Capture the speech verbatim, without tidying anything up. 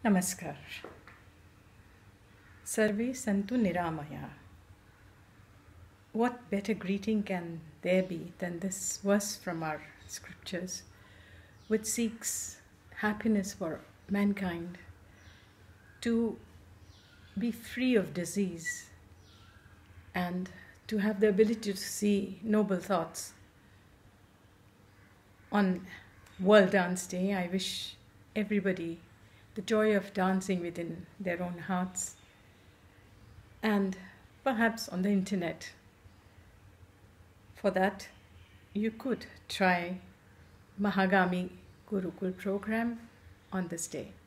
Namaskar. Sarve Santu Niramaya. What better greeting can there be than this verse from our scriptures, which seeks happiness for mankind, to be free of disease and to have the ability to see noble thoughts. On World Dance Day, I wish everybody the joy of dancing within their own hearts, and perhaps on the internet. For that, you could try Mahagami Gurukul program on this day.